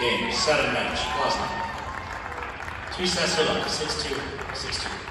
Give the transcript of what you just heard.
Game, 7 match, Glozman. 2 sets to love, 6-2, 6-2.